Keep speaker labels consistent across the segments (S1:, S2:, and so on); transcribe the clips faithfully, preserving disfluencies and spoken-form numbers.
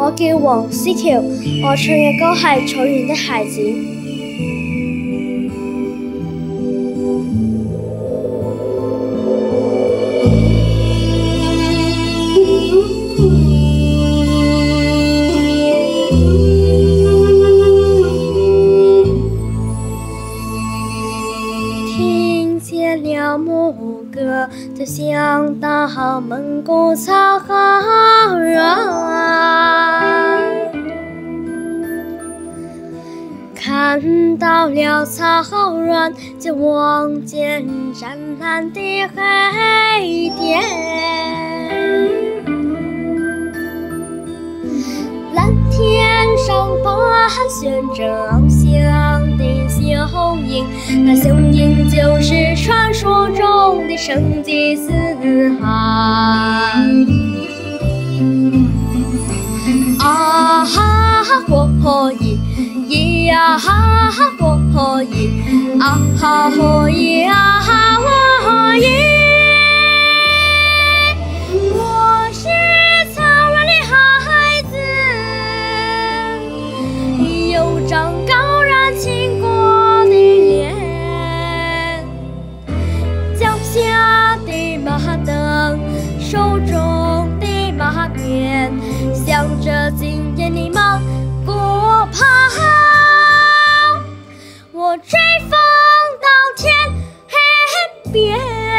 S1: 我叫王思條，我唱嘅歌係《草原的孩子》。聽見了牧歌，就想到蒙古草原。看到了草原，就望見湛藍的黑天。藍天上盤旋着翱翔的雄鷹，那雄鷹就是傳說中的成吉思汗。啊哈火焰，咿呀哈火焰，啊哈火焰啊哈火焰。我是草原的孩子，有張高燃傾國的臉，腳下的馬鐙，手中的馬鞭，向着今夜的芒果跑，我追風到天邊。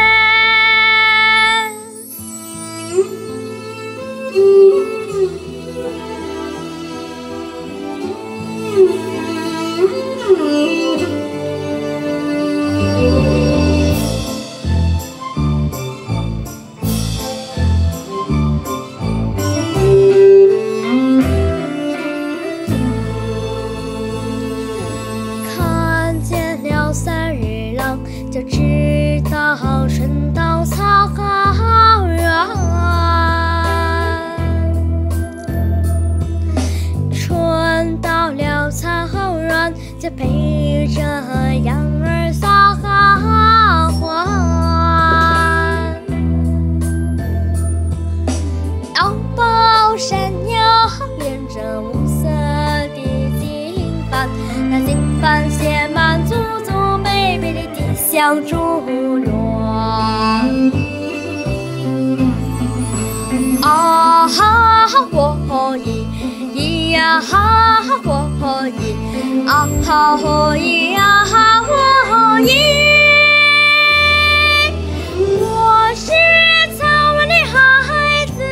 S1: 就知道春到草原，春到了草原，就陪着羊兒撒歡，要抱山羊連着五色的金幡，那金幡寫滿祖祖輩輩的像豬肉，啊哈火焰，咿呀哈火焰，啊哈火焰啊哈火焰。我是草原的孩子，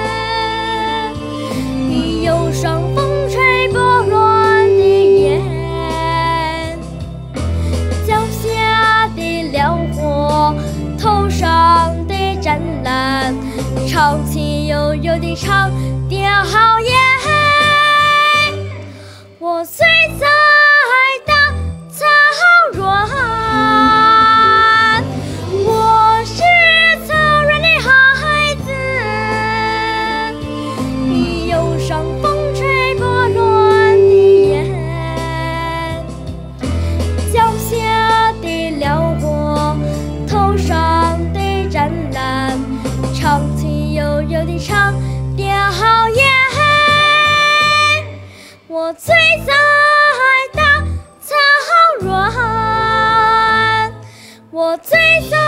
S1: 有雙風吹波亂的眼，腳下的遼闊，頭上的湛藍，唱起悠悠的長調耶。我醉在大草原，我是草原的孩子，有雙風吹波亂的眼，腳下的遼闊，頭上的湛藍，唱起悠悠的長調耶。我醉在大草原，我醉在